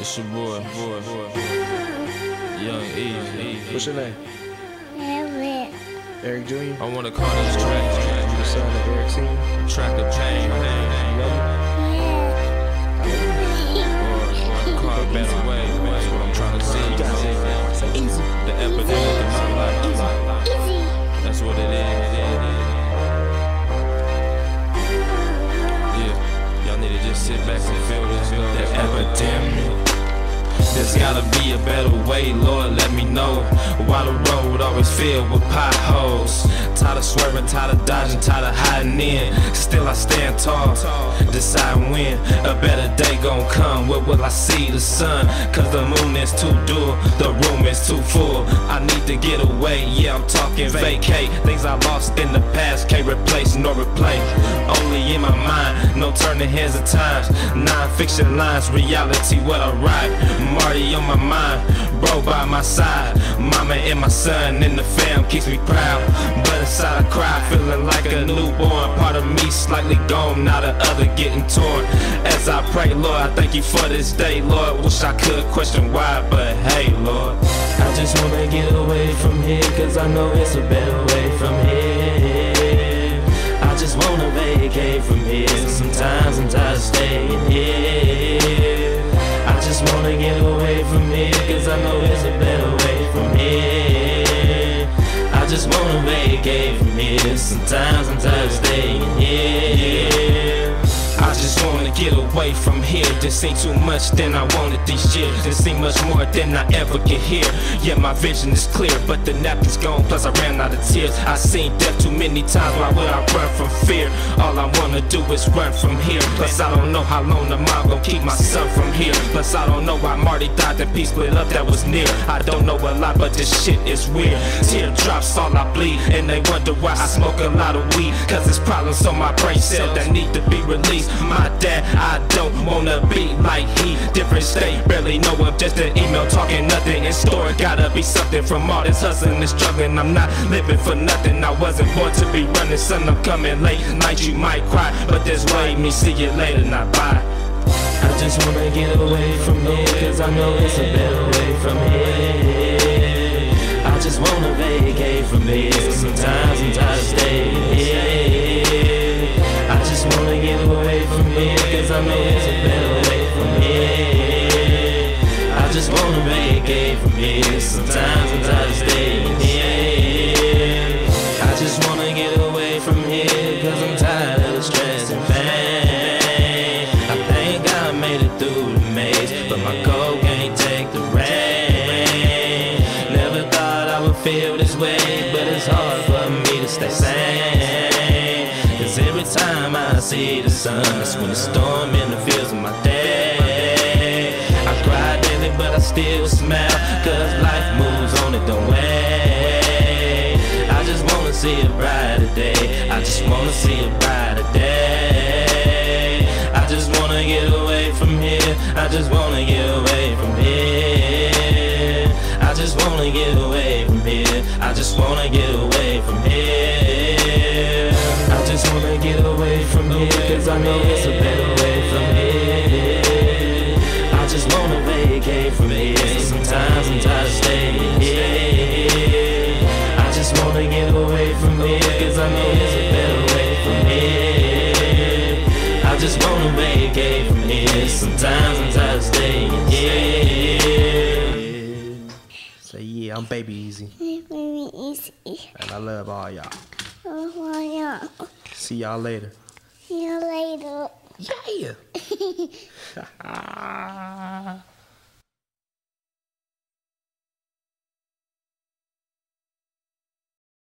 It's your boy, Young E. What's your name? Eric. Eric Jr.? I wanna call this track You the son of Eric Sr.? Track of Pain. You love Or call it Better Way. That's what I'm trying to see. it? Easy. The epidemic in my life. That's what it is. Yeah, y'all need to just sit back and feel this. The epidemic. There's gotta be a better way, Lord, let me know. Why the road always filled with potholes. Tired of swerving, tired of dodging, tired of hiding in. Still I stand tall, decide when a better day gon' come. Where will I see the sun? Cause the moon is too dull, the room is too full. I need to get away, yeah, I'm talking vacate. Things I lost in the past can't replace nor replay. Only in my mind, no turning heads at times. Non-fiction lines, reality what I write. Marty on my mind, bro by my side. Mama and my son in the fam keeps me proud. But inside I cry, feeling like a newborn. Part of me slightly gone, now the other getting torn. As I pray, Lord, I thank you for this day, Lord. Wish I could question why, but hey, Lord, I just wanna get away from here, cause I know it's a better way from here. I just wanna vacate from here. Sometimes I'm tired of staying here. I just wanna get away from here, cause I know there's a better way from here. I just wanna vacate from here. Sometimes I'm tired of staying here. I just wanna get away from here. This ain't too much, then I wanted this shit. This ain't much more than I ever could hear. Yeah, my vision is clear, but the napkin's gone, plus I ran out of tears. I seen death too many times, why would I run from fear? All I wanna do is run from here. Plus I don't know how long the mom gon' keep my son from here. Plus I don't know why Marty died, the peace split up that was near. I don't know a lot, but this shit is weird. Teardrops all I bleed, and they wonder why I smoke a lot of weed. Cause it's problems on my brain cell that need to be released. My dad, I don't wanna be like he. Different state, barely know him, just an email talking nothing in store. Gotta be something from all this hustling and struggling. I'm not living for nothing, I wasn't born to be running. Son, I'm coming late night, you might cry, but there's way me, see you later, not bye. I just wanna get away from here, cause I know it's a better way from here. I just wanna vacate from here. Sometimes I'm tired of staying here. I just wanna get away from here, cause I know there's a better way from here. I just wanna vacate from here. Sometimes I'm tired of staying here. I just wanna get away from here, cause I'm tired of the stress and pain. I think I made it through the maze, but my cold can't take the rain. Never thought I would feel this way, but it's hard for me to stay sane. Cause every time I see the sun, that's when the storm interferes with my day. I cry daily, but I still smile, cause life moves on, it don't wait. I just wanna see a brighter day. I just wanna see a brighter day. I just wanna get away from here. I just wanna get away from here. I just wanna get away from here. I just wanna get away from here. I just wanna get away from here, cause I know it's a better way from here. I just wanna vacate from here. Sometimes I'm tired of staying here. I just wanna get away from here, cause I know there's a better way from here. I just wanna vacate from here. Sometimes I'm tired of staying here. Say yeah, I'm Baby Easy. Baby easy. And I love all y'all. Oh, yeah. See y'all later. See you later. Yeah.